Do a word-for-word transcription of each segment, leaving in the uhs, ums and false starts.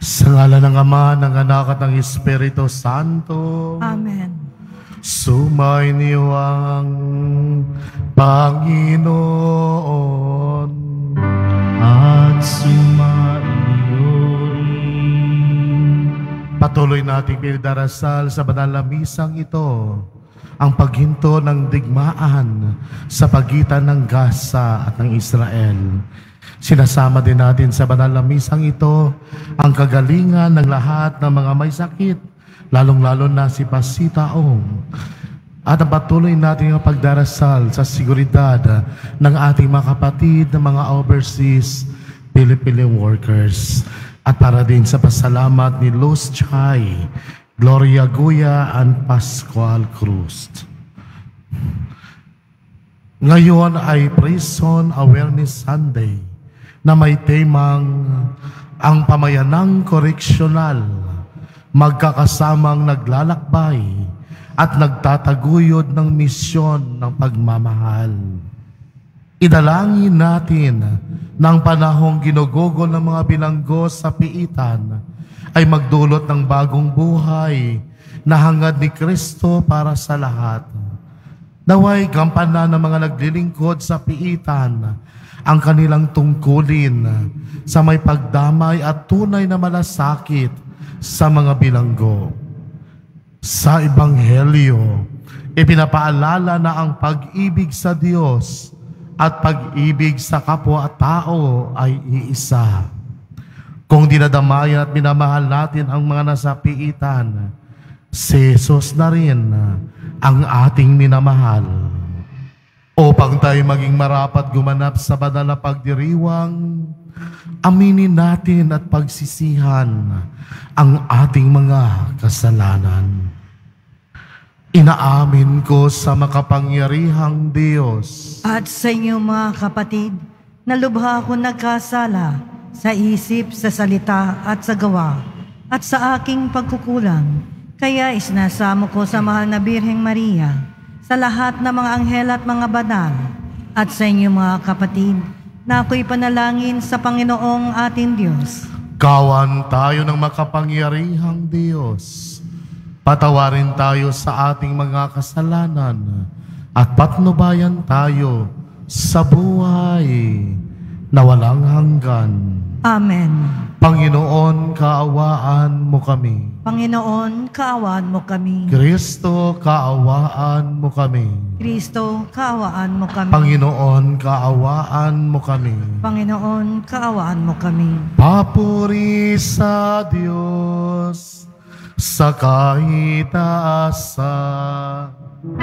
Sa ngalan ng Ama, ng Anak at ng Espiritu Santo. Amen. Sumainyo ang Panginoon. At sumainyo rin. Patuloy nating pinadarasal sa banal na misang ito ang paghinto ng digmaan sa pagitan ng Gaza at ng Israel. Sinasama din natin sa banal na misang ito ang kagalingan ng lahat ng mga may sakit, lalong-lalo na si Pasitaong. At ang patuloy natin ang pagdarasal sa seguridad ng ating mga kapatid na mga overseas Filipino workers. At para din sa pasalamat ni Luz Chay, Gloria Guya, and Pascual Cruz. Ngayon ay Prison Awareness Sunday na may temang ang pamayanang koreksyonal, magkakasamang naglalakbay at nagtataguyod ng misyon ng pagmamahal. Idalangin natin ng panahong ginugugol ng mga bilanggo sa piitan ay magdulot ng bagong buhay na hangad ni Kristo para sa lahat. Naway gampanan ng mga naglilingkod sa piitan ang kanilang tungkulin sa may pagdamay at tunay na malasakit sa mga bilanggo. Sa Ebanghelyo, ipinapaalala na ang pag-ibig sa Diyos at pag-ibig sa kapwa-tao ay iisa. Kung dinadamaya at minamahal natin ang mga nasa piitan, si Jesus na rin ang ating minamahal. Upang tayo maging marapat gumanap sa banal na pagdiriwang, aminin natin at pagsisihan ang ating mga kasalanan. Inaamin ko sa makapangyarihang Diyos At sa inyo mga kapatid, na lubha ako nagkasala sa isip, sa salita at sa gawa, at sa aking pagkukulang. Kaya isinasamo ko sa mahal na Birheng Maria, sa lahat ng mga anghel at mga banal, at sa inyo mga kapatid, na ako'y panalangin sa Panginoong ating Diyos. Kawan tayo ng makapangyarihang Diyos. Patawarin tayo sa ating mga kasalanan at patnubayan tayo sa buhay na walang hanggan. Amen. Panginoon, kaawaan mo kami. Panginoon, kaawaan mo kami. Kristo, kaawaan mo kami. Kristo, kaawaan mo kami. Panginoon, kaawaan mo kami. Panginoon, kaawaan mo kami. Papuri sa Diyos sa kaitaasan.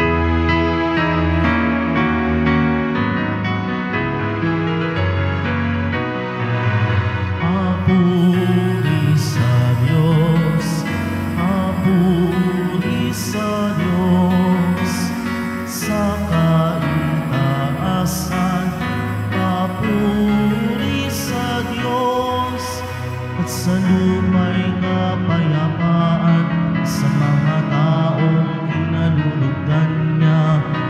Papuri sa Diyos, papuri sa Diyos, sa kaitaasan. Papuri sa Diyos, at sa luma'y kapayapaan sa mga taong kinalulugdan niya.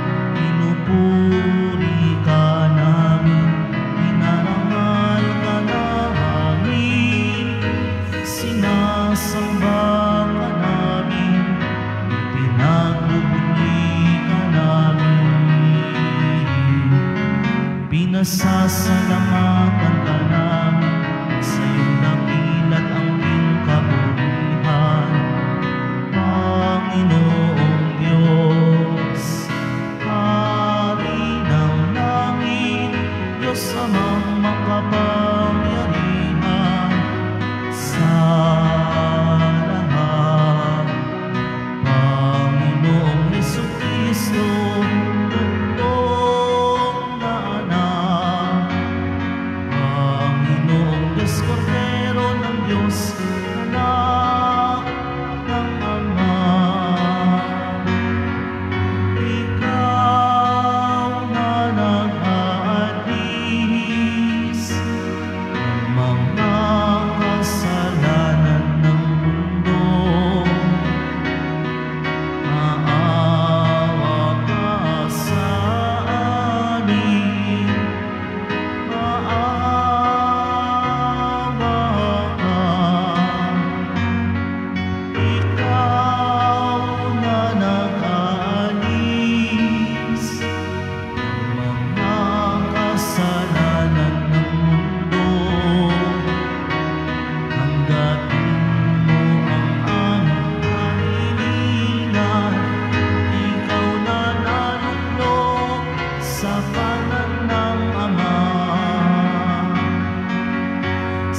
Pinupuri ka namin, inarangal ka namin, sinasamba ka namin, ipinagbubunyi ka namin. Pinasasalamatan ka namin sa iyong dakilat ang iyong kabutihan. Panginoon,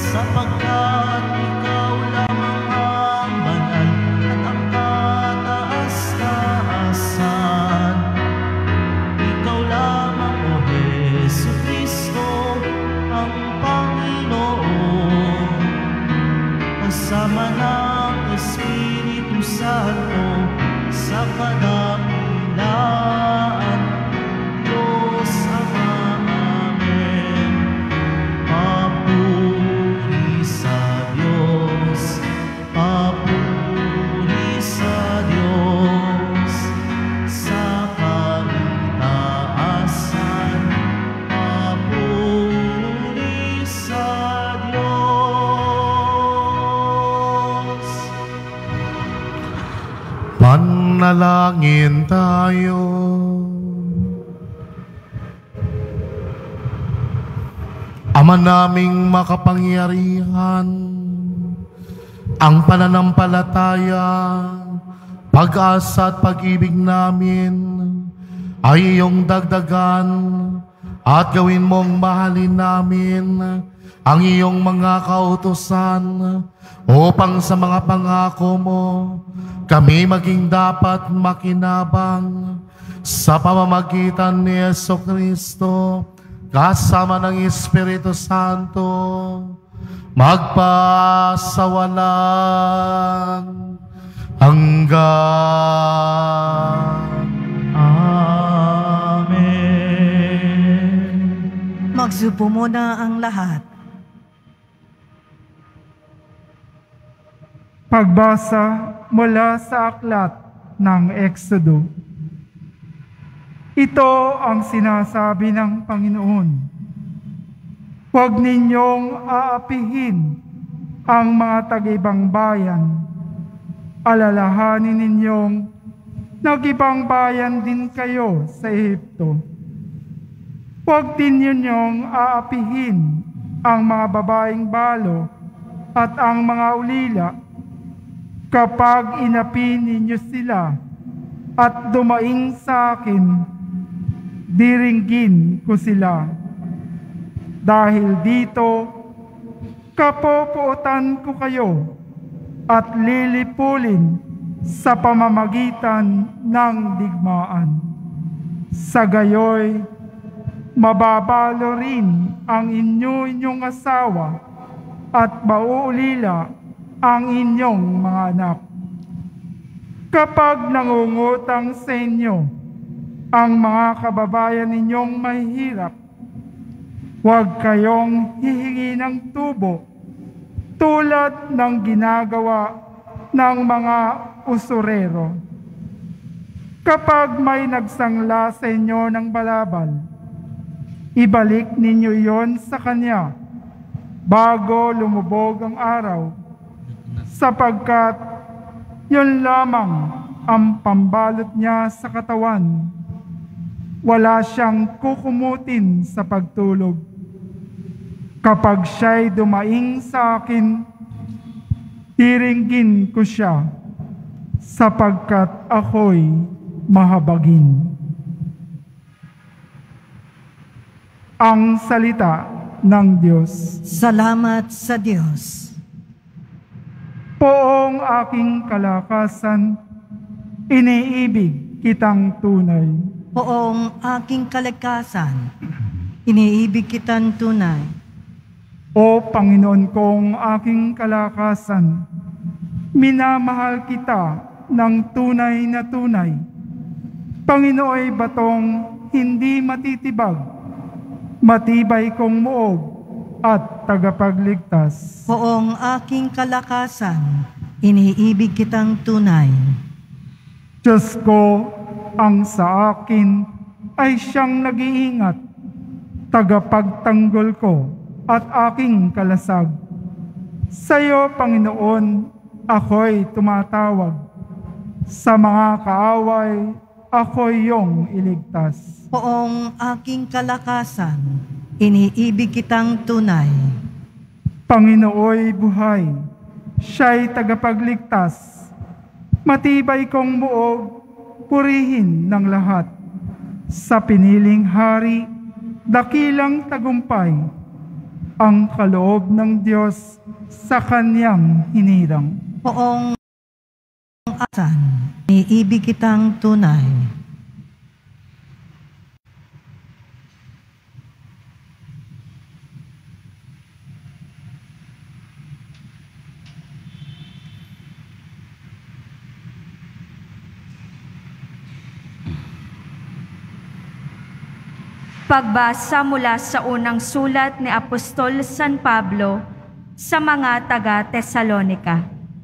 sapagkat ikaw lamang ang banal at ang kataas-taasan. Ikaw lamang, O Jesucristo, ang Panginoon, kasama ng Espiritu Santo sa kadakilaan, Diyos Ama. Amen. Papuri sa Diyos, papuri sa Diyos, sa kaitaasan, papuri sa Diyos. Manalangin tayo. Ama naming makapangyarihan, ang pananampalataya, pag-asa at pag-ibig namin ay iyong dagdagan at gawin mong mahalin namin ang iyong mga kautusan upang sa mga pangako mo kami maging dapat makinabang sa pamamagitan ni Jesucristo kasama ng Espiritu Santo magpasawalang hanggan. Amen. Magsupo muna ang lahat. Pagbasa mula sa aklat ng Exodo. Ito ang sinasabi ng Panginoon. Huwag ninyong aapihin ang mga taga-ibang bayan. Alalahanin ninyong nag-ibang bayan din kayo sa Ehipto. Huwag din ninyong aapihin ang mga babaeng balo at ang mga ulila. Kapag inapi ninyo sila at dumaing sa akin, diringgin ko sila. Dahil dito, kapopuotan ko kayo at lilipulin sa pamamagitan ng digmaan. Sa gayoy, mababalo rin ang inyo-inyong asawa at mauulila ang inyong mga anak. Kapag nangungutang sa inyo ang mga kababayan ninyong mahihirap, huwag kayong hihingi ng tubo tulad ng ginagawa ng mga usurero. Kapag may nagsangla sa inyo ng balabal, ibalik ninyo iyon sa kanya bago lumubog ang araw, sapagkat yun lamang ang pambalot niya sa katawan. Wala siyang kukumutin sa pagtulog. Kapag siya'y dumaing sa akin, tiringgin ko siya, sapagkat ako'y mahabagin. Ang salita ng Diyos. Salamat sa Diyos. Poong aking kalakasan, iniibig kitang tunay. Poong aking kalikasan, iniibig kitang tunay. O Panginoon kong aking kalakasan, minamahal kita ng tunay na tunay. Panginooy batong hindi matitibag, matibay kong muog at tagapagligtas. Poong aking kalakasan, iniibig kitang tunay. Diyos ko, ang sa akin ay siyang nag-iingat, tagapagtanggol ko at aking kalasag. Sa iyo, Panginoon, ako'y tumatawag. Sa mga kaaway, ako'y iyong iligtas. Poong aking kalakasan, iniibig kitang tunay. Panginooy buhay, siya'y tagapagligtas. Matibay kong muog, purihin ng lahat. Sa piniling hari, dakilang tagumpay. ang kaloob ng Diyos sa kanyang hinirang. Poong asan, iibig kitang tunay. Pagbasa mula sa unang sulat ni Apostol San Pablo sa mga taga-Tesalonika.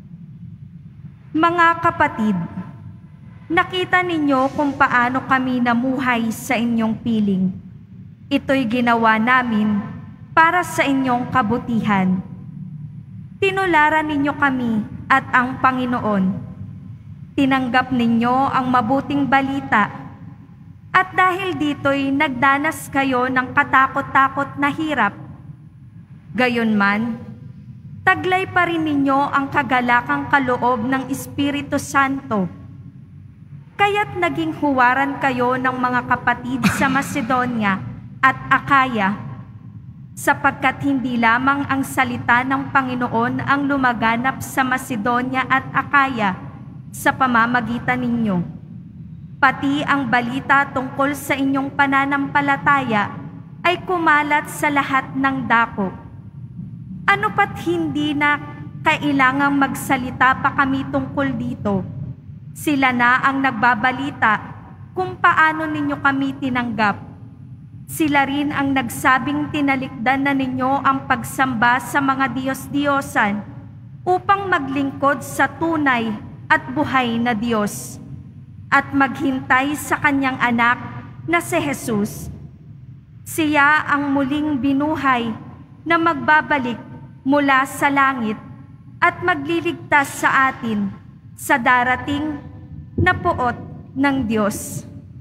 Mga kapatid, nakita ninyo kung paano kami namuhay sa inyong piling. Ito'y ginawa namin para sa inyong kabutihan. Tinularan ninyo kami at ang Panginoon. Tinanggap ninyo ang mabuting balita. At dahil dito'y nagdanas kayo ng katakot-takot na hirap. Gayunman, taglay pa rin ninyo ang kagalakang kaloob ng Espiritu Santo. Kaya't naging huwaran kayo ng mga kapatid sa Macedonia at Akaya, sapagkat hindi lamang ang salita ng Panginoon ang lumaganap sa Macedonia at Akaya sa pamamagitan ninyo. Pati ang balita tungkol sa inyong pananampalataya ay kumalat sa lahat ng dako. Ano pat hindi na kailangang magsalita pa kami tungkol dito? Sila na ang nagbabalita kung paano ninyo kami tinanggap. Sila rin ang nagsabing tinalikdan na ninyo ang pagsamba sa mga Diyos-Diyosan upang maglingkod sa tunay at buhay na Diyos at maghintay sa kanyang anak na si Jesus. Siya ang muling binuhay na magbabalik mula sa langit at magliligtas sa atin sa darating na puot ng Diyos.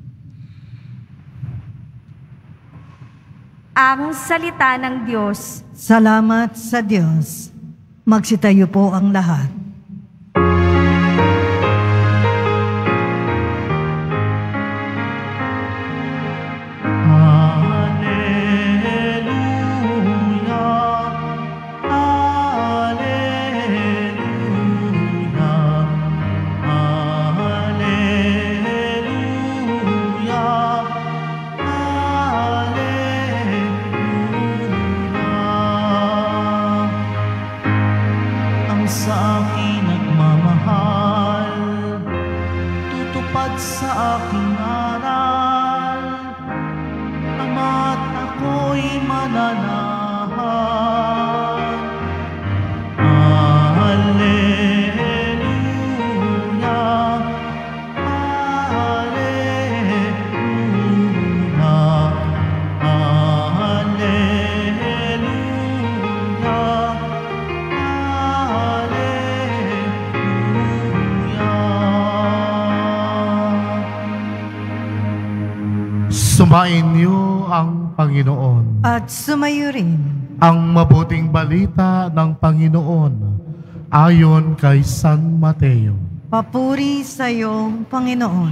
Ang salita ng Diyos. Salamat sa Diyos. Magsitayo po ang lahat. Sa akin nagmamahal, tutupad sa aking aral, ama't ako'y mananahan. Alleluia, Alleluia, Alleluia. Sumain niyo ang Panginoon. At sumayo rin Ang mabuting balita ng Panginoon ayon kay San Mateo. papuri sa iyo, Panginoon.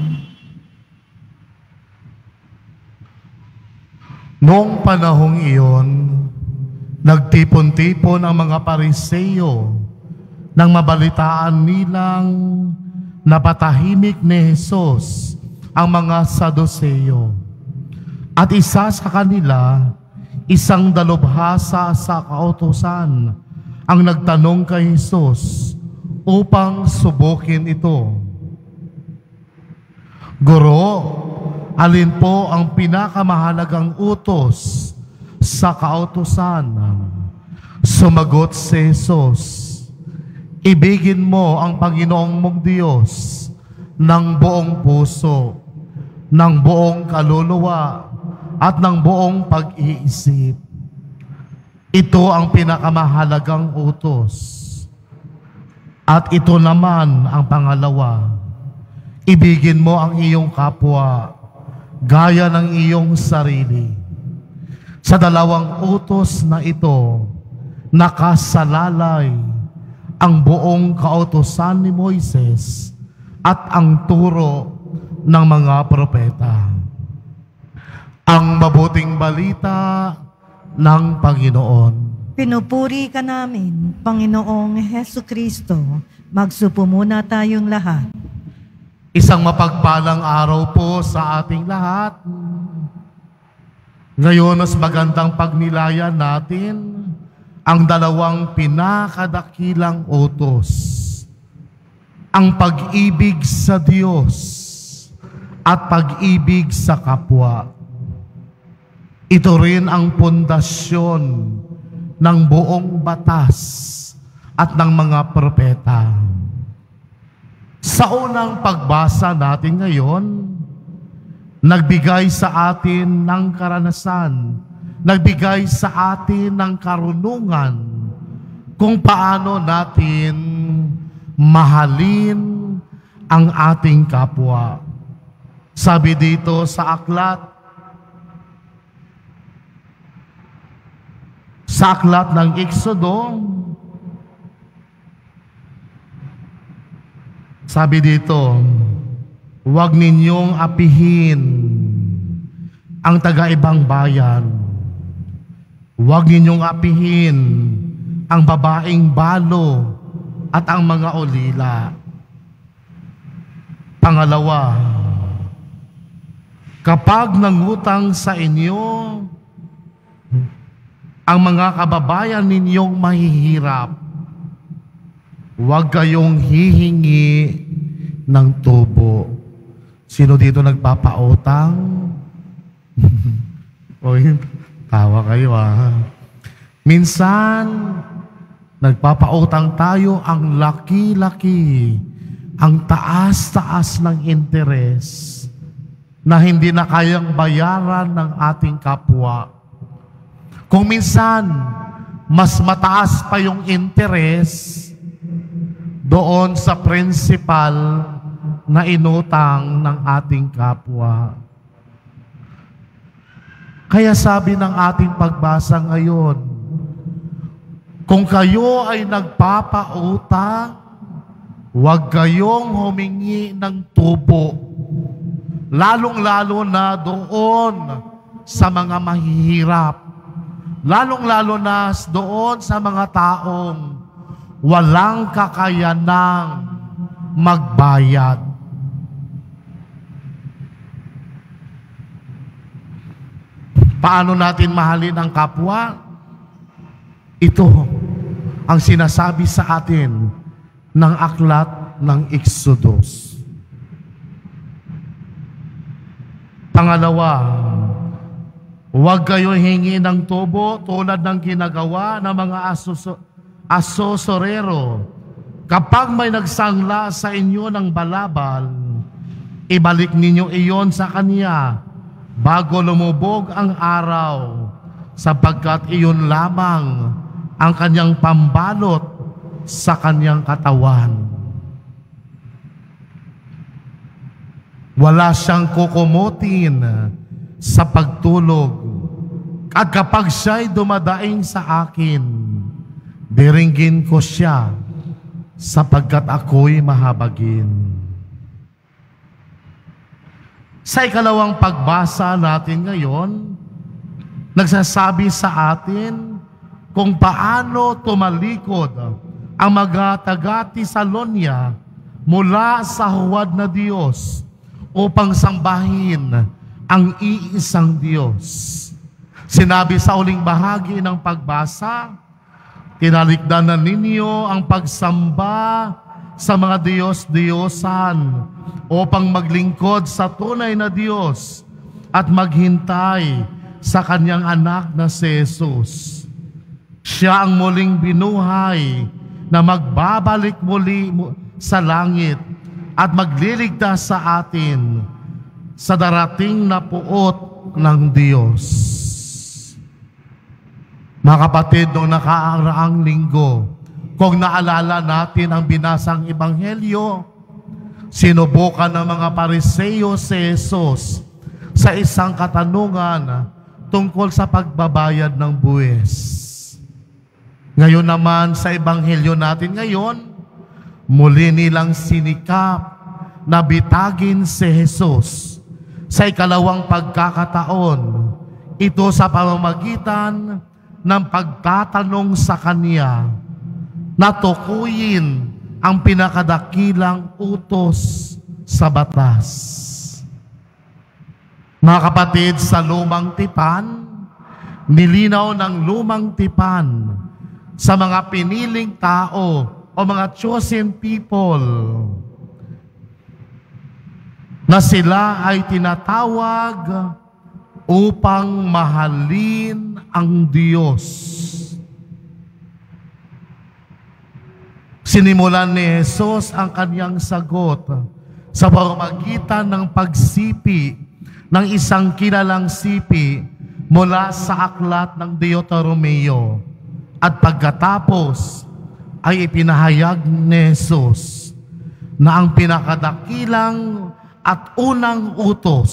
Noong panahong iyon, nagtipon-tipon ang mga Pariseo nang mabalitaan nilang napatahimik ni Jesus ang mga Saduseo. At isa sa kanila, isang dalubhasa sa kautusan, ang nagtanong kay Jesus upang subukin ito. Guro, alin po ang pinakamahalagang utos sa kautusan? Sumagot si Jesus, ibigin mo ang Panginoong mong Diyos ng buong puso, ng buong kaluluwa, at ng buong pag-iisip. Ito ang pinakamahalagang utos. At ito naman ang pangalawa. Ibigin mo ang iyong kapwa, gaya ng iyong sarili. Sa dalawang utos na ito, nakasalalay ang buong kautusan ni Moises at ang turo ng mga propeta. Ang mabuting balita ng Panginoon. Pinupuri ka namin, Panginoong Hesu Kristo. Magsupo muna tayong lahat. Isang mapagpalang araw po sa ating lahat. Ngayon, mas magandang pagnilayan natin ang dalawang pinakadakilang utos. Ang pag-ibig sa Diyos at pag-ibig sa kapwa. Ito rin ang pundasyon ng buong batas at ng mga propeta. Sa unang pagbasa natin ngayon, nagbigay sa atin ng karanasan, nagbigay sa atin ng karunungan kung paano natin mahalin ang ating kapwa. Sabi dito sa aklat, sa aklat ng Exodo, sabi dito, huwag ninyong apihin ang taga-ibang bayan. Huwag ninyong apihin ang babaeng balo at ang mga ulila. Pangalawa, kapag nangutang sa inyo ang mga kababayan ninyong mahihirap, huwag kayong hihingi ng tubo. Sino dito nagpapautang? Oy, tawa kayo ah. Minsan, nagpapautang tayo ang laki-laki, ang taas-taas ng interes na hindi na kayang bayaran ng ating kapwa. Kung minsan, mas mataas pa yung interes doon sa principal na inutang ng ating kapwa. Kaya sabi ng ating pagbasa ngayon, kung kayo ay nagpapautang, huwag kayong humingi ng tubo, lalong-lalo na doon sa mga mahihirap, lalong-lalo na doon sa mga taong walang kakayanang magbayad. Paano natin mahalin ang kapwa? Ito ang sinasabi sa atin ng aklat ng Exodus. Pangalawa, huwag kayo hingi ng tubo tulad ng ginagawa ng mga asoso, asosorero. Kapag may nagsangla sa inyo ng balabal, ibalik ninyo iyon sa kanya bago lumubog ang araw, sapagkat iyon lamang ang kanyang pambalot sa kanyang katawan. Wala siyang kukumutin sa pagtulog, at kapag siya'y dumadaing sa akin, diringgin ko siya, sapagkat ako'y mahabagin. Sa ikalawang pagbasa natin ngayon, nagsasabi sa atin kung paano tumalikod ang mga taga-Tesalonia mula sa huwad na Diyos upang sambahin ang iisang Diyos. Sinabi sa uling bahagi ng pagbasa, tinalikdan na ninyo ang pagsamba sa mga Diyos-Diyosan upang maglingkod sa tunay na Diyos at maghintay sa kanyang anak na si Jesus. Siya ang muling binuhay na magbabalik muli sa langit at magliligtas sa atin sa darating na puot ng Diyos. Mga kapatid, noong nakaraang linggo, kung naalala natin ang binasang ebanghelyo, sinubukan ng mga Pariseo si Jesus sa isang katanungan tungkol sa pagbabayad ng buwis. Ngayon naman sa ebanghelyo natin ngayon, muli nilang sinikap na bitagin si Jesus sa ikalawang pagkakataon. Ito sa pamamagitan ng pagtatanong sa Kanya na tukuyin ang pinakadakilang utos sa batas. Mga kapatid, sa lumang tipan, nilinaw ng lumang tipan sa mga piniling tao o mga chosen people na sila ay tinatawag upang mahalin ang Diyos. Sinimulan ni Jesus ang kanyang sagot sa pamamagitan ng pagsipi ng isang kilalang sipi mula sa aklat ng Deuteronomio. At pagkatapos ay ipinahayag ni Jesus na ang pinakadakilang at unang utos.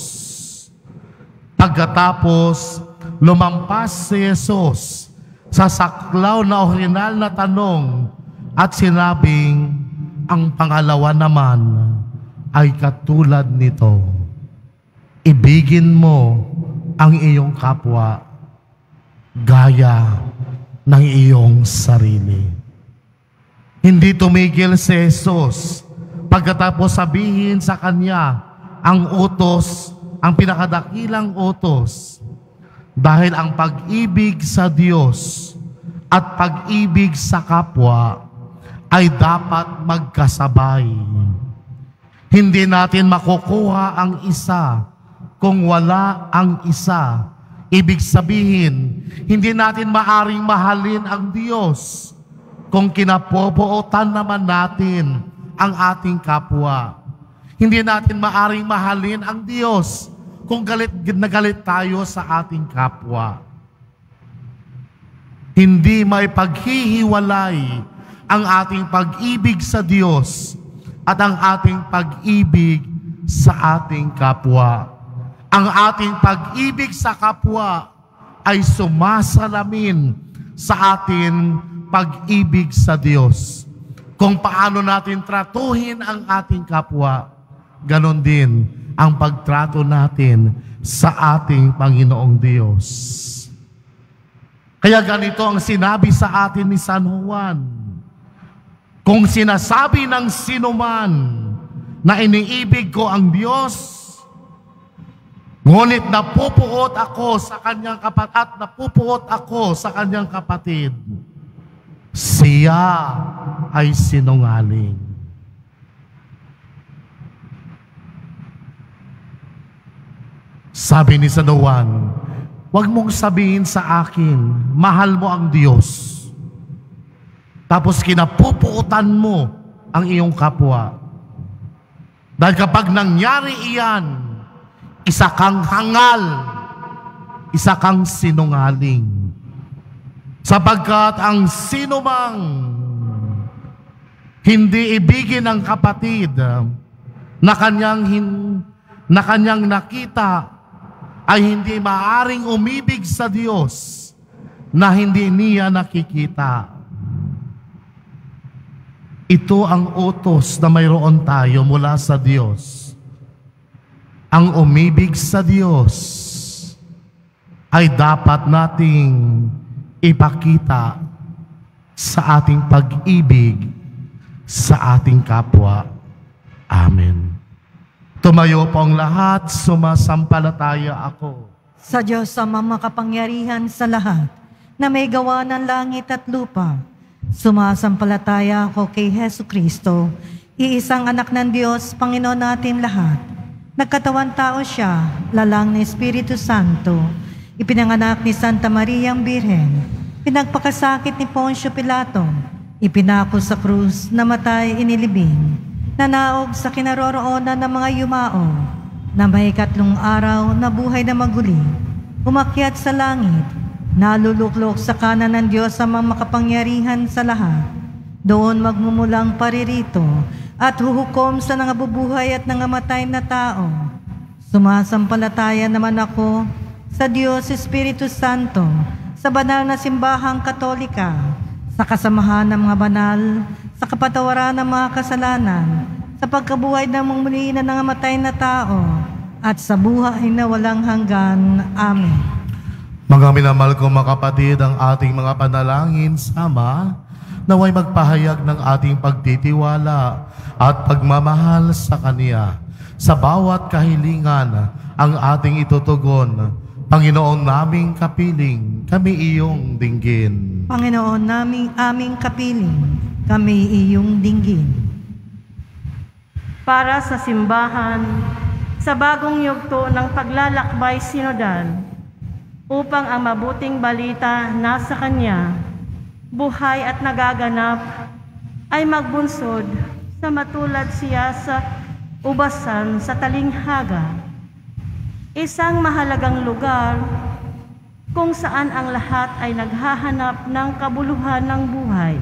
Pagkatapos, lumampas si Jesus sa saklaw na orihinal na tanong at sinabing, ang pangalawa naman ay katulad nito. Ibigin mo ang iyong kapwa gaya ng iyong sarili. Hindi tumigil si Jesus pagkatapos sabihin sa kanya ang utos, ang pinakadakilang utos, dahil ang pag-ibig sa Diyos at pag-ibig sa kapwa ay dapat magkasabay. Hindi natin makukuha ang isa kung wala ang isa. Ibig sabihin, hindi natin maaring mahalin ang Diyos kung kinapobuotan naman natin ang ating kapwa. Hindi natin maaring mahalin ang Diyos kung galit na galit tayo sa ating kapwa. Hindi may paghihiwalay ang ating pag-ibig sa Diyos at ang ating pag-ibig sa ating kapwa. Ang ating pag-ibig sa kapwa ay sumasalamin sa ating pag-ibig sa Diyos. Kung paano natin tratuhin ang ating kapwa, ganon din ang pagtrato natin sa ating Panginoong Diyos. Kaya ganito ang sinabi sa atin ni San Juan. Kung sinasabi ng sinuman na iniibig ko ang Diyos, ngunit napupuot ako sa kanyang kapatid at napupuot ako sa kanyang kapatid, siya ay sinungaling. Sabi ni San Juan, huwag mong sabihin sa akin, mahal mo ang Diyos, tapos kinapupuutan mo ang iyong kapwa. Dahil kapag nangyari iyan, isa kang hangal, isa kang sinungaling. Sapagkat ang sinumang hindi ibigin ang kapatid na kanyang, hin, na kanyang nakita ay hindi maaring umibig sa Diyos na hindi niya nakikita. Ito ang utos na mayroon tayo mula sa Diyos. Ang umibig sa Diyos ay dapat nating ipakita sa ating pag-ibig sa ating kapwa. Amen. Tumayo po ang lahat, sumasampalataya ako Sa Diyos ang makapangyarihan sa lahat, na may gawa ng langit at lupa. Sumasampalataya ako kay Hesu Kristo, iisang anak ng Diyos, Panginoon natin lahat. Nagkatawan tao siya, lalang ni Espiritu Santo, ipinanganak ni Santa Maria ang Birhen, pinagpakasakit ni Poncio Pilato, ipinako sa krus, namatay, inilibing, nanaog sa kinaroroonan ng mga yumao, na may katlong araw na buhay na maguli, umakyat sa langit, naluluklok sa kanan ng Diyos ang mga makapangyarihan sa lahat. Doon magmumulang paririto at huhukom sa nangabubuhay at nangamatay na tao. Sumasampalataya naman ako sa Diyos Espiritu Santo, sa banal na simbahang katolika, sa kasamahan ng mga banal, sa kapatawaran ng mga kasalanan, sa pagkabuhay ng muli na nangamatay na tao, at sa buhay na walang hanggan. Amen. Mga minamahal ko mga kapatid, ang ating mga panalangin sama naway magpahayag ng ating pagtitiwala at pagmamahal sa Kanya. Sa bawat kahilingan ang ating itutugon, Panginoon naming kapiling, kami iyong dinggin. Panginoon naming aming kapiling, kami iyong dinggin. Para sa simbahan, sa bagong yugto ng paglalakbay sinodal, upang ang mabuting balita nasa Kanya, buhay at nagaganap, ay magbunsod sa matulad siya sa ubasan sa talinghaga. Isang mahalagang lugar kung saan ang lahat ay naghahanap ng kabuluhan ng buhay,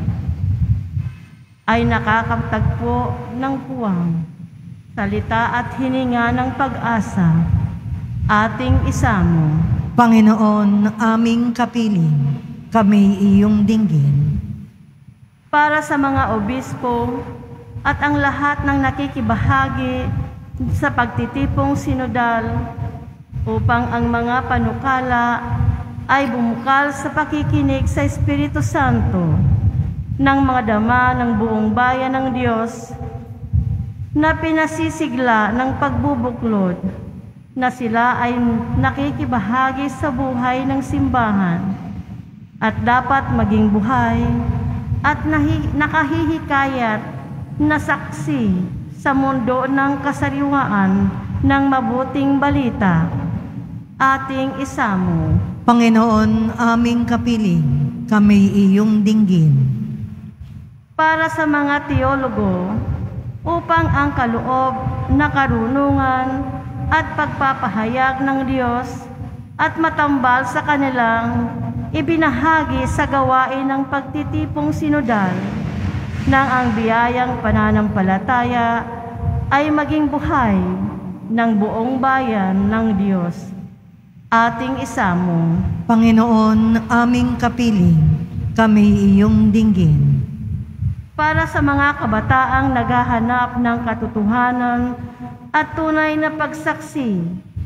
ay nakakatagpo ng puwang, salita at hininga ng pag-asa, ating isamo. Panginoon aming kapiling, kami iyong dinggin. Para sa mga obispo at ang lahat ng nakikibahagi sa pagtitipong sinodal, upang ang mga panukala ay bumukal sa pakikinig sa Espiritu Santo ng mga dama ng buong bayan ng Diyos na pinasisigla ng pagbubuklod, na sila ay nakikibahagi sa buhay ng simbahan at dapat maging buhay at nahi- nakahihikayat na saksi sa mundo ng kasariwaan ng mabuting balita, ating isamo. Panginoon aming kapiling, kami iyong dinggin. Para sa mga teologo, upang ang kaloob na karunungan at pagpapahayag ng Diyos at matambal sa kanilang ibinahagi sa gawain ng pagtitipong sinodal, nang ang biyayang pananampalataya ay maging buhay ng buong bayan ng Diyos, ating isamo. Panginoon aming kapiling, kami iyong dinggin. Para sa mga kabataang naghahanap ng katotohanan at tunay na pagsaksi,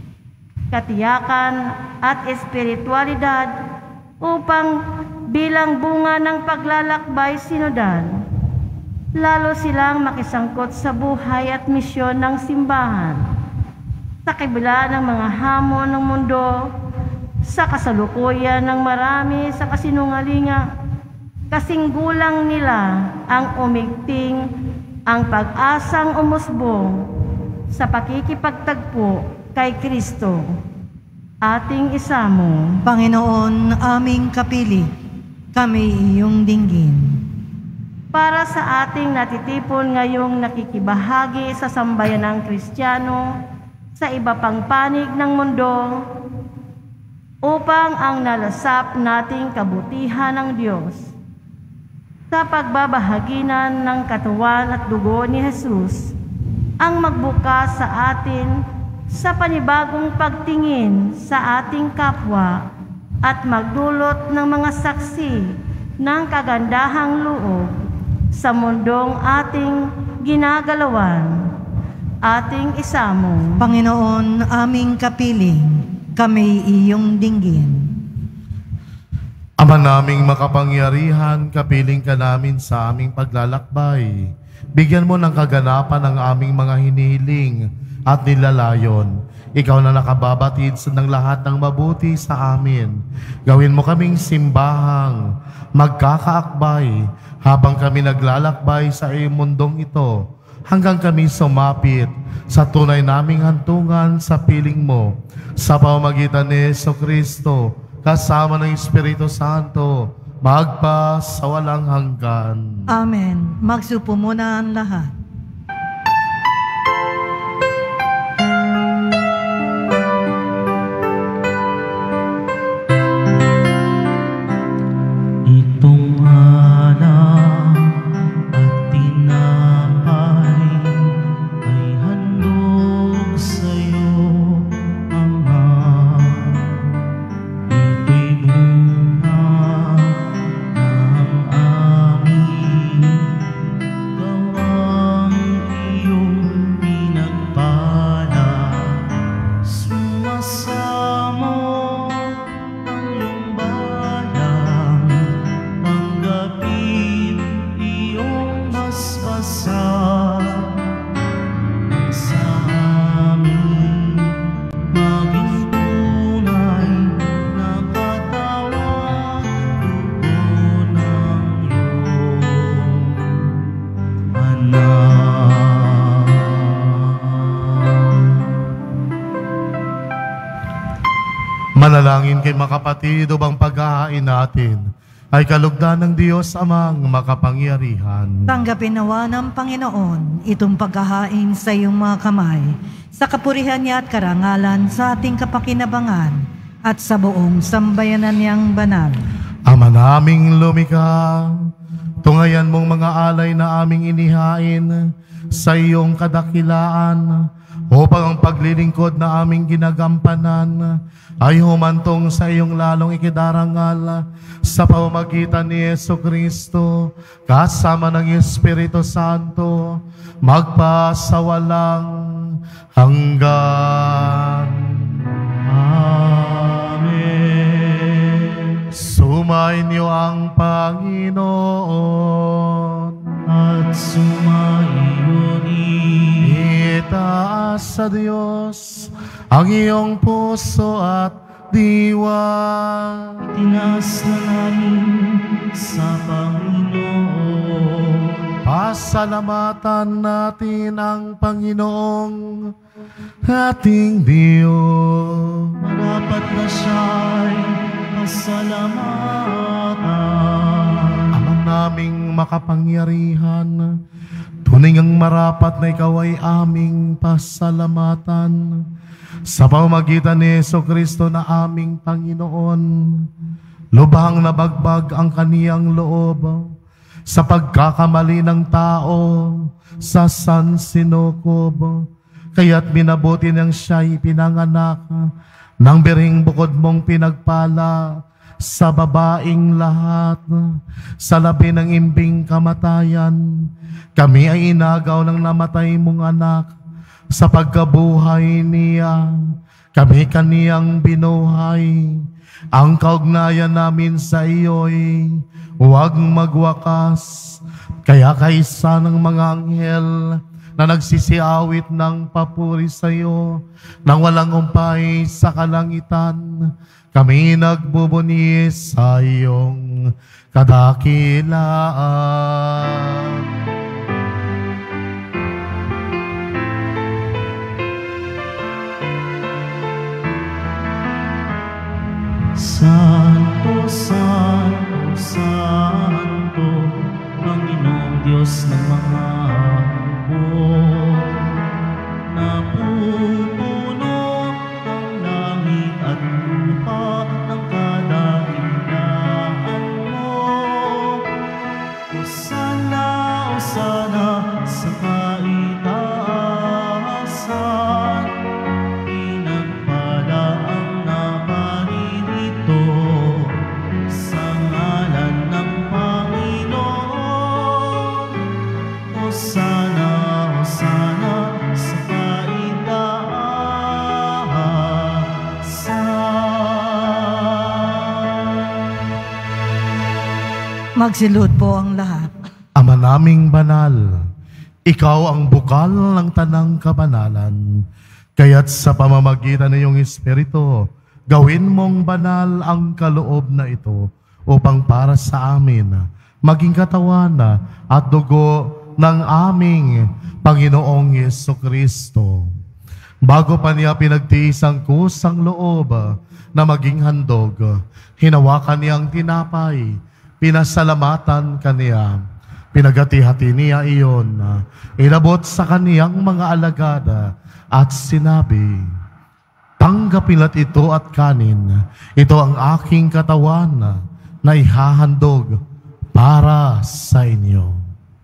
katiyakan at espiritualidad, upang bilang bunga ng paglalakbay sinodal, lalo silang makisangkot sa buhay at misyon ng simbahan, sa kabila ng mga hamon ng mundo, sa kasalukuyan ng marami sa kasinungalinga, kasing gulang nila ang umigting ang pag-asang umusbong sa pakikipagtagpo kay Kristo, ating isamo. Panginoon aming kapiling, kami iyong dinggin. Para sa ating natitipon ngayong nakikibahagi sa sambayanang Kristiyano sa iba pang panig ng mundo, upang ang nalasap nating kabutihan ng Diyos sa pagbabahaginan ng katawan at dugo ni Jesus ang magbukas sa atin sa panibagong pagtingin sa ating kapwa at magdulot ng mga saksi ng kagandahang loob sa mundong ating ginagalawan, ating isamo. Panginoon aming kapiling, kami iyong dinggin. Ama naming makapangyarihan, kapiling ka namin sa aming paglalakbay. Bigyan mo ng kaganapan ang aming mga hinihiling at nilalayon. Ikaw na nakababatid sa ng lahat ng mabuti sa amin. Gawin mo kaming simbahang magkakaakbay habang kami naglalakbay sa iyong mundong ito, hanggang kami sumapit sa tunay naming hantungan sa piling mo, sa pamamagitan ni Jesucristo, kasama ng Espiritu Santo, magpa sa walang hanggan. Amen. Magsupo muna ang lahat. Itong alak at tinapay ay handog sa'yo, Ama. Ito'y bunga ng aming gawa. na. Manalangin kay mga kapatid upang paghahain natin ay kalugdan ng Diyos Amang makapangyarihan. Tanggapin nawa ng Panginoon itong paghahain sa iyong mga kamay, sa kapurihan niya at karangalan sa ating kapakinabangan at sa buong sambayanan niyang banal. Ama naming lumikha, tungayan mong mga alay na aming inihain sa iyong kadakilaan upang ang paglilingkod na aming ginagampanan ay humantong sa iyong lalong ikidarangal sa pamamagitan ni Jesucristo kasama ng Espiritu Santo magpasawalang hanggan. Amen. Sumainyo ang Panginoon At sumainyo rin. itaas sa Diyos ang iyong puso at diwa. Tinaas na namin sa Panginoon. Pasalamatan natin ang Panginoong ating Diyos. Marapat na siya'y pasalamatan. Ama naming makapangyarihan, tunay ngang marapat na ikaw ay aming pasalamatan sa pamamagitan ni Jesucristo na aming Panginoon. Lubhang nabagbag ang kaniyang loob sa pagkakamali ng tao sa sansinukob, kaya't minabuti niyang siya'y pinanganak ng biring bukod mong pinagpala sa babaing lahat. Sa labi ng imbing kamatayan, kami ay inagaw ng namatay mong anak. Sa pagkabuhay niya, kami kaniyang binuhay. Ang kaugnayan namin sa iyo'y huwag magwakas. Kaya kaysa ng mga anghel na nagsisiawit ng papuri sa iyo, nang walang umpay sa kalangitan, kami nagbubuni sa iyong kadakilaan. Santo, Santo, Santo, Panginoong Diyos ng mga hukbo, napupuno ng langit at lupa ng kadakilaan mo. Hosana, Hosana sa kaitaasan, pinagpala ang naparirito sa ngalan ng Panginoon. Hosana, Hosana sa kaitaasan. Magsilod po ang lahat. Ama naming banal, ikaw ang bukal ng tanang kabanalan. Kaya't sa pamamagitan ng iyong Espiritu, gawin mong banal ang kaloob na ito upang para sa amin maging katawan at dugo ng aming Panginoong Jesucristo. Bago pa niya pinagtiis ang kusang loob na maging handog, hinawakan niya ang tinapay, pinasalamatan kaniya, pinagati-hati niya iyon, inabot sa kaniyang mga alagad at sinabi, tanggapinat ito at kanin, ito ang aking katawan na ihahandog para sa inyo.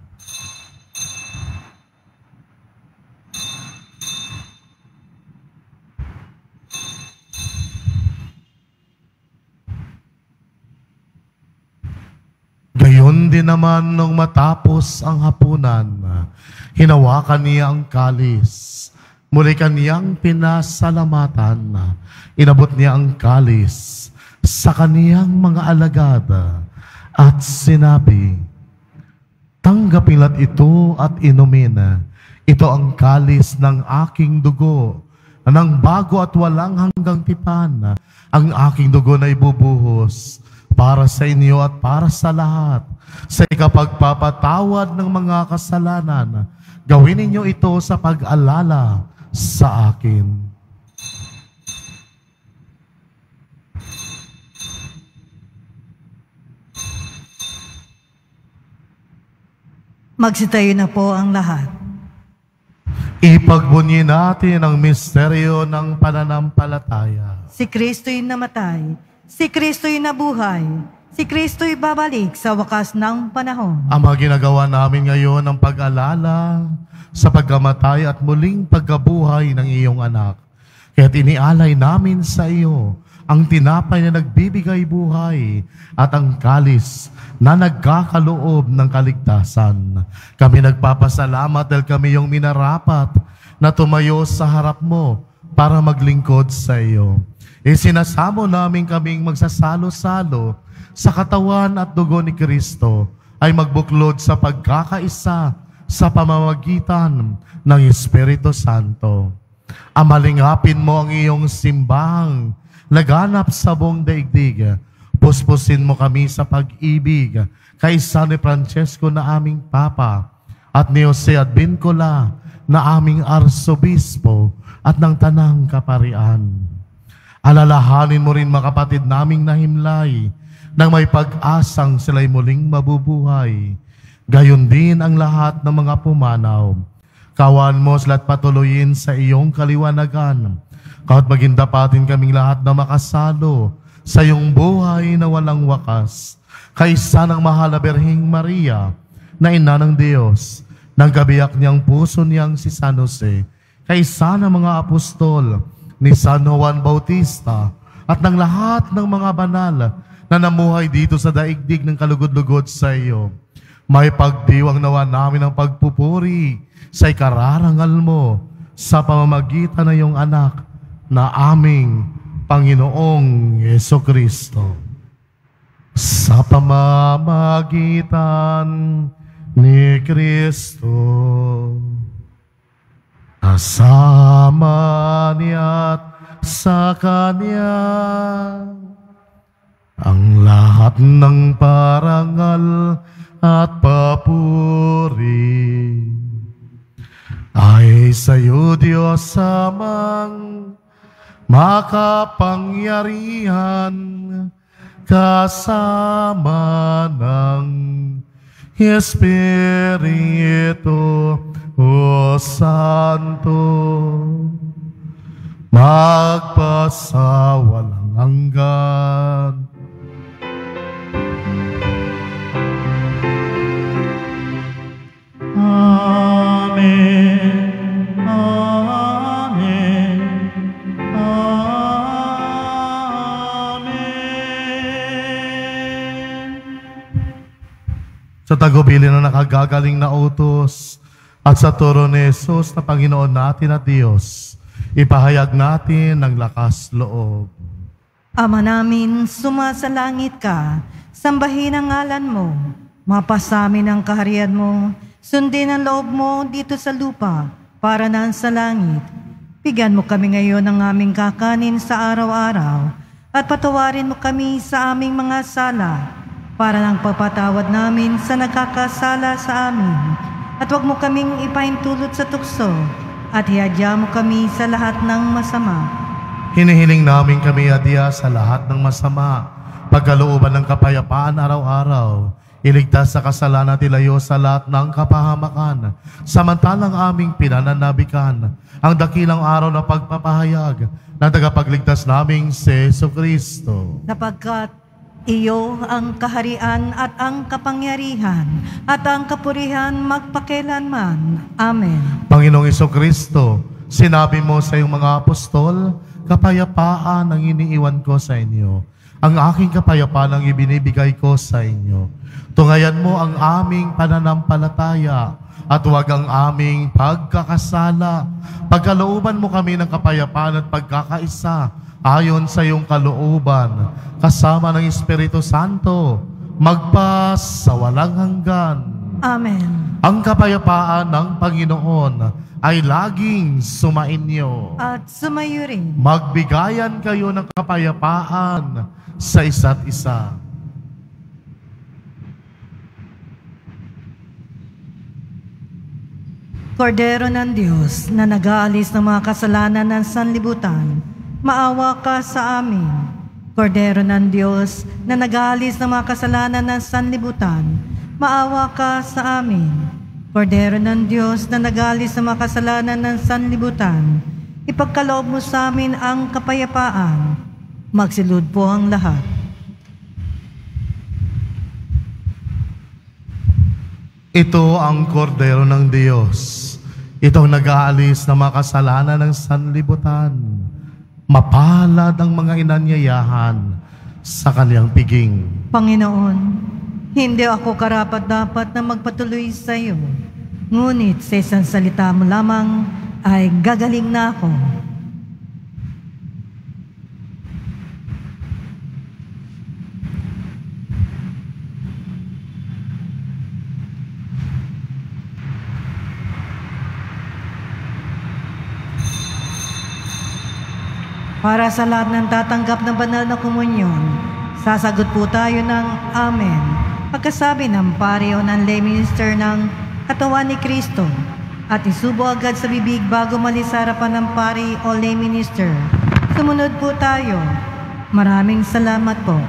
Gayon din naman nung matapos ang hapunan, hinawakan niya ang kalis. Muli kaniyang pinasalamatan. Inabot niya ang kalis sa kaniyang mga alagad at sinabi, tanggapinat ito at inumin. Ito ang kalis ng aking dugo, ng bago at walang hanggang tipan. Ang aking dugo na ibubuhos para sa inyo at para sa lahat, sa ikapagpapatawad ng mga kasalanan. Gawin ninyo ito sa pag-alala sa akin. Magsitayo na po ang lahat. Ipagbunyi natin ang misteryo ng pananampalataya. Si Kristo'y namatay, si Kristo'y nabuhay, si Kristo'y babalik sa wakas ng panahon. Ang mga ginagawa namin ngayon ang pag-alala sa pagkamatay at muling pagkabuhay ng iyong anak. Kaya't inialay namin sa iyo ang tinapay na nagbibigay buhay at ang kalis na nagkakaloob ng kaligtasan. Kami nagpapasalamat dahil kami yung minarapat na tumayo sa harap mo para maglingkod sa iyo. Isinasamo namin kaming magsasalo-salo sa katawan at dugo ni Kristo ay magbuklod sa pagkakaisa sa pamamagitan ng Espiritu Santo. Amalingapin mo ang iyong simbahang laganap sa buong daigdig. Puspusin mo kami sa pag-ibig kay San Francesco na aming Papa at ni Jose Advincola na aming Arsobispo at ng Tanang Kaparian. Alalahanin mo rin mga kapatid naming nahimlay nang may pag-asang sila'y muling mabubuhay. Gayon din ang lahat ng mga pumanaw. Kawan mo sila't patuloyin sa iyong kaliwanagan. Kahit magindapatin kaming lahat na makasalo sa iyong buhay na walang wakas. Kaysa ng mahal na Birheng Maria, na ina ng Diyos, nang gabiyak niyang puso niyang si San Jose, kaysa ng mga apostol, ni San Juan Bautista, at ng lahat ng mga banal na namuhay dito sa daigdig ng kalugod-lugod sa iyo. May pagdiwang nawa namin ang pagpupuri sa ikararangal mo sa pamamagitan ng iyong anak na aming Panginoong Jesucristo. Sa pamamagitan ni Kristo, kasama niya't sa Kanya, ang lahat ng parangal at papuri ay sa iyo, Diyos Amang makapangyarihan, kasama ng Espiritu o Santo, magpasawalang hanggan. Amen. Amen. Amen. Sa tagubilin na nakagagaling na utos at sa turo ni Jesus na Panginoon natin at Diyos, ipahayag natin ng lakas loob. Ama namin, sumasalangit ka, sambahin ang ngalan mo, mapasamin ang kaharian mo, sundin ang loob mo dito sa lupa, para nang sa langit. Bigyan mo kami ngayon ng aming kakanin sa araw-araw, at patawarin mo kami sa aming mga sala, para nang papatawad namin sa nagkakasala sa amin. At huwag mo kaming ipahintulot sa tukso, at hiadya mo kami sa lahat ng masama. Hinihiling namin kami adya sa lahat ng masama, pagkalooban ng kapayapaan araw-araw, iligtas sa kasalanan at ilayo sa lahat ng kapahamakan, samantalang aming pinananabikan ang dakilang araw na pagpapahayag ng tagapagligtas naming si Jesucristo. Sapagkat iyo ang kaharian at ang kapangyarihan at ang kapurihan magpakilanman. Amen. Panginoong Jesucristo, sinabi mo sa iyong mga apostol, kapayapaan ang iniiwan ko sa inyo. Ang aking kapayapaan ang ibinibigay ko sa inyo. Tungayan mo ang aming pananampalataya at huwag ang aming pagkakasala. Pagkalooban mo kami ng kapayapaan at pagkakaisa ayon sa iyong kalooban, kasama ng Espiritu Santo, magpas sa walang hanggan. Amen. Ang kapayapaan ng Panginoon ay laging sumainyo. At sumayo rin. Magbigayan kayo ng kapayapaan sa isa't isa. Kordero ng Diyos na nag-aalis ng mga kasalanan ng sanlibutan, maawa ka sa amin. Kordero ng Diyos na nag-aalis ng mga kasalanan ng sanlibutan, maawa ka sa amin. Kordero ng Diyos na nag-aalis ng mga kasalanan ng sanlibutan, ipagkaloob mo sa amin ang kapayapaan. Magsilud po ang lahat. Ito ang kordero ng Diyos. Ito ang nag-aalis ng mga kasalanan ng sanlibutan. Mapalad ang mga inanyayahan sa kaniyang piging. Panginoon, hindi ako karapat-dapat na magpatuloy sa iyo. Ngunit sa isang salita mo lamang ay gagaling na ako. Para sa lahat ng tatanggap ng banal na komunyon, sasagot po tayo ng Amen. Pagkasabi ng pari o ng lay minister ng katawan ni Kristo at isubo agad sa bibig bago malis sa harapan ng pari o lay minister. Sumunod po tayo. Maraming salamat po.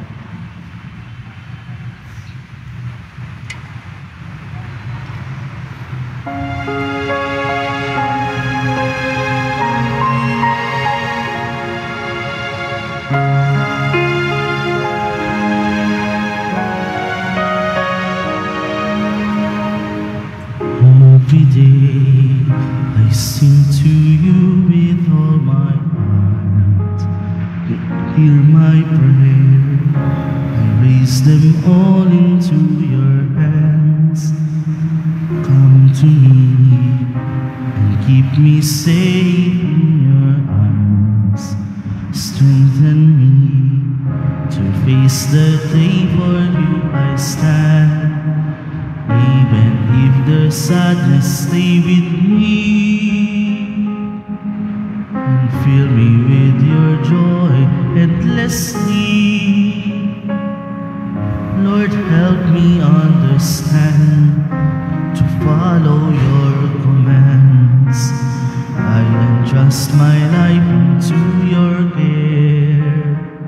Every day I sing to you with all my heart. You hear my prayer, I raise them all into your hands. Come to me and keep me safe in your arms. Strengthen me to face the day for you I stand. Even if there's sadness, stay with me and fill me with your joy endlessly. Lord, help me understand to follow your commands. I entrust my life into your care.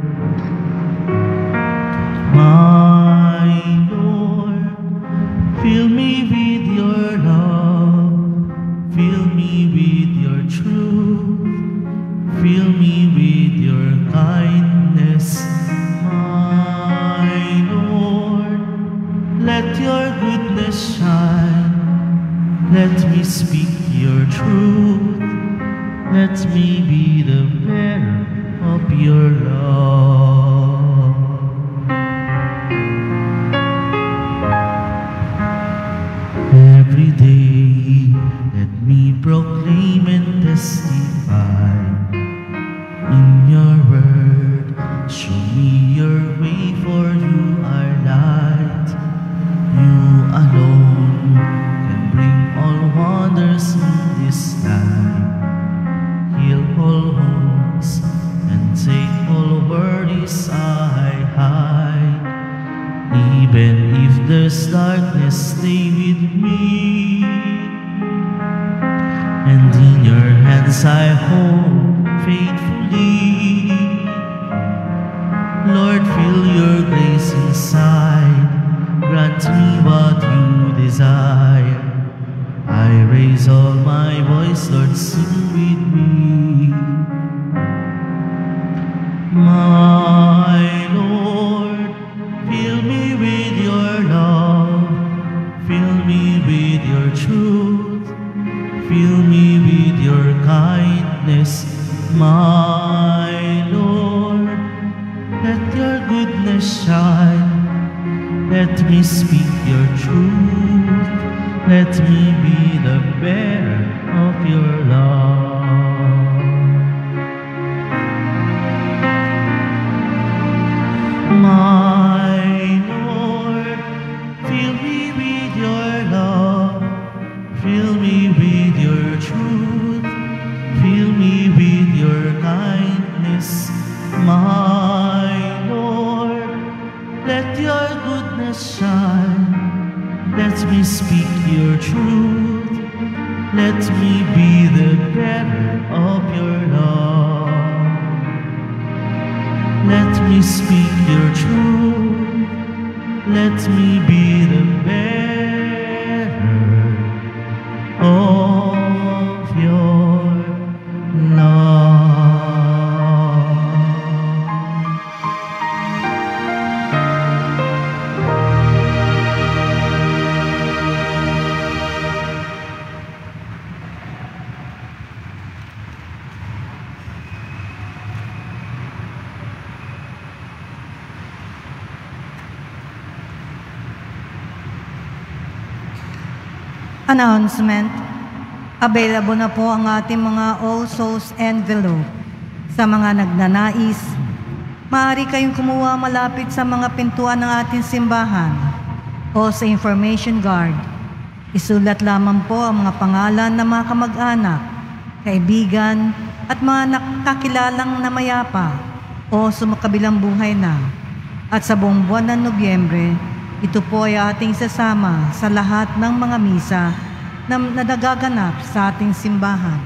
My Lord, fill me with your love, fill me with your truth, fill me with your kindness. My Lord, let your goodness shine, let me speak your truth, let me be the bearer of your love. Every day, let me proclaim and testify in your word. Show me your way, for you are light. You alone can bring all wonders in this life. Heal all wounds and take all worries I hide. Even if there's darkness, stay with me. And in your hands I hold faithfully. Lord, feel your grace inside. Grant me what you desire. I raise all my voice, Lord, sing with me. My Lord, fill me with your love, fill me with your truth, fill me with your kindness. My Lord, let your goodness shine, let me speak your truth, let me be the bearer of your love. My Lord, fill me with your love, fill me with your truth, fill me with your kindness. My Lord, let your goodness shine, let me speak your truth, Let me be the bearer of your love. Let me speak your truth. Let me be the bearer of your love. Announcement. Available na po ang ating mga All Souls envelope. Sa mga nagnanais, maaari kayong kumuha malapit sa mga pintuan ng ating simbahan o sa information guard. Isulat lamang po ang mga pangalan ng mga kamag-anak, kaibigan at mga nakakilalang namayapa o sumakabilang buhay na. At sa buong buwan ng Nobyembre, ito po ay ating sasama sa lahat ng mga misa na nagaganap sa ating simbahan.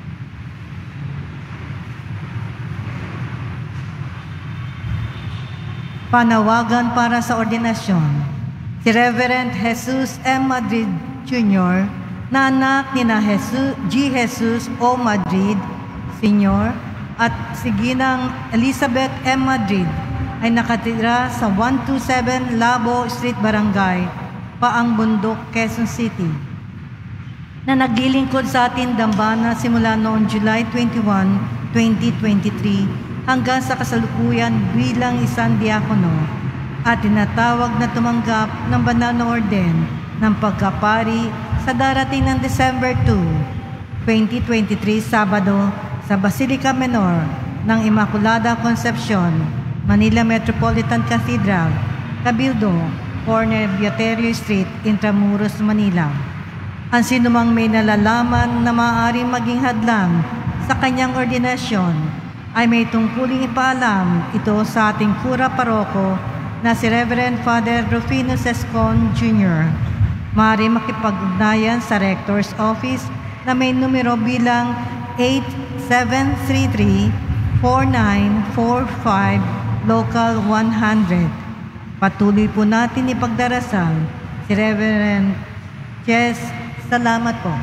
Panawagan para sa ordinasyon. Si Reverend Jesus M. Madrid Junior na anak ni na Jesus, G. Jesus O. Madrid Senior at si Ginang Elizabeth M. Madrid ay nakatira sa one two seven Labo Street Barangay, Paang Bundok, Quezon City, na naglilingkod sa ating dambana simula noong July twenty-first, twenty twenty-three hanggang sa kasalukuyan bilang isang diakono at tinatawag na tumanggap ng banal na orden ng pagkapari sa darating ng December second, twenty twenty-three, Sabado sa Basilica Menor ng Immaculada Concepcion, Manila Metropolitan Cathedral, Cabildo, corner Bioterio Street, Intramuros, Manila. Ang sinumang may nalalaman na maaaring maging hadlang sa kanyang ordinasyon ay may tungkuling ipaalam ito sa ating kura paroko na si Reverend Father Rufino Sescon Junior Maaari makipag-ugnayan sa Rector's Office na may numero bilang eight seven three three, four nine four five, Local one hundred. Patuloy po natin ipagdarasal si Reverend Ches. Salamat po.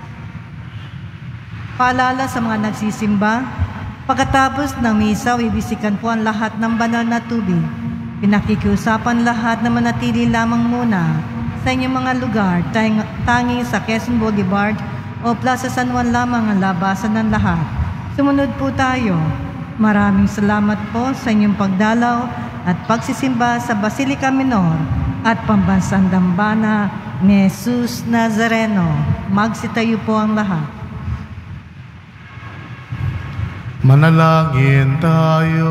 Paalala sa mga nagsisimba, pagkatapos ng misa, bibisikan po ang lahat ng banal na tubig. Pinakikiusapan lahat na manatili lamang muna sa inyong mga lugar, tanging sa Quezon Boulevard o Plaza San Juan lamang ang labasan ng lahat. Sumunod po tayo. Maraming salamat po sa inyong pagdalaw at pagsisimba sa Basilica Menor at Pambansang Dambana ni Jesus Nazareno. Magsitayo po ang lahat. Manalangin tayo.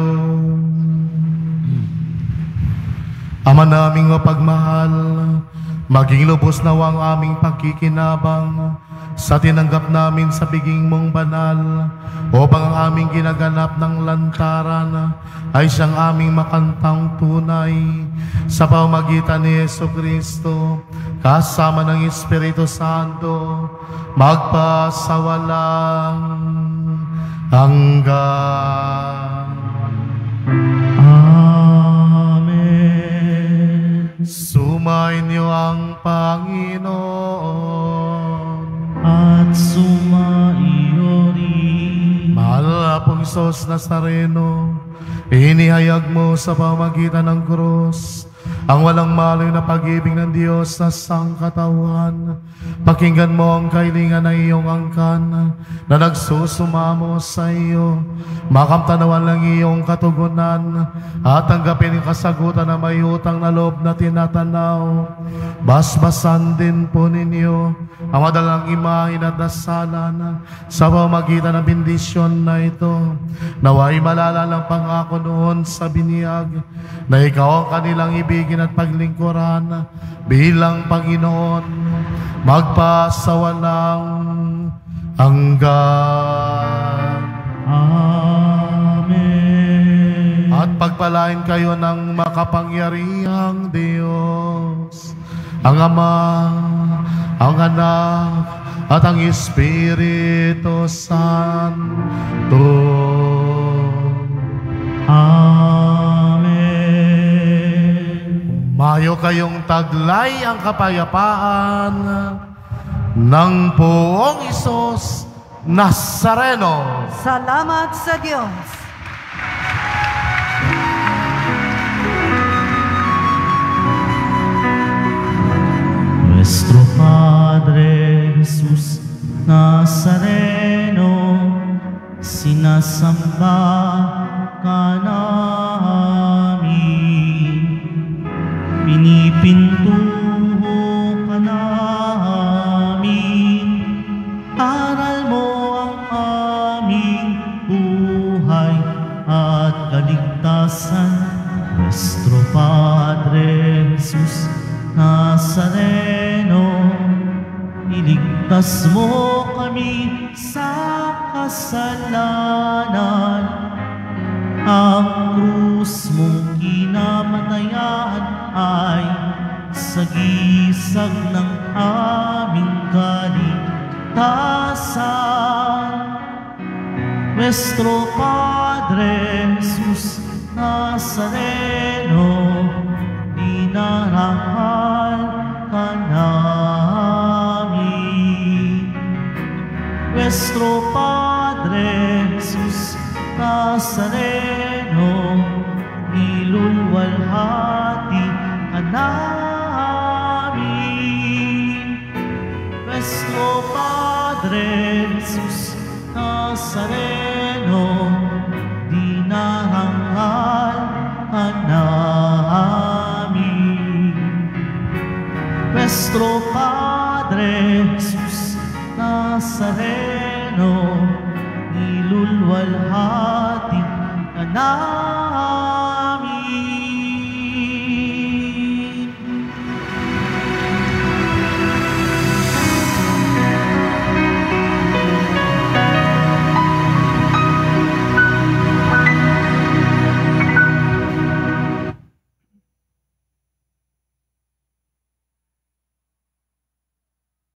Ama naming mapagmahal, maging lubos nawa ang aming pagkikinabang sa tinanggap namin sa biging mong banal, upang ang aming ginaganap ng lantaran ay siyang aming makantang tunay sa pamamagitan ni Jesucristo kasama ng Espiritu Santo magpasawalang hanggan. Amen. Sumainyo ang Panginoon at sumaiyo rin. Mahal na pong Isos Nazareno, inihayag mo sa pamamagitan ng krus ang walang maloy na pag-ibig ng Diyos sa sangkatawan. Pakinggan mo ang kailingan ng iyong angkan na nagsusumamo sa iyo. Makamtanawan lang iyong katugunan at tanggapin ang kasagutan na may utang na loob na tinatanaw. Basbasan din po ninyo ang madalang imahin at dasalan sa pamamagitan ng bendisyon na ito. Naway malala ng pangako noon sa biniyag na ikaw ang kanilang ibigin at paglingkuran bilang Panginoon magpasawalang hanggan. Amen. At pagpalain kayo ng makapangyarihang Diyos, ang Ama, ang Anak, at ang Espiritu Santo. Amen. Mayo kayong taglay ang kapayapaan ng Poong Isus Nazareno. Salamat sa Diyos. Nuestro Padre Jesus Nazareno, sinasamba ka namin, pinipintuho ka namin, aral mo ang aming buhay at kaligtasan. Nuestro Padre Jesus Nazareno, iligtas mo kami sa kasalanan. Ang krus mong kinamatayan ay sagisag ng aming kaligtasan. Nuestro Padre Jesus Nazareno, dinarangal ka namin. Nuestro Padre Jesus Nazareno, nilulwalhati ka namin. Nuestro Padre Jesus Nazareno, dinarangal ka namin. Nuestro Padre Jesus Nazareno, nilulwalhati ka namin.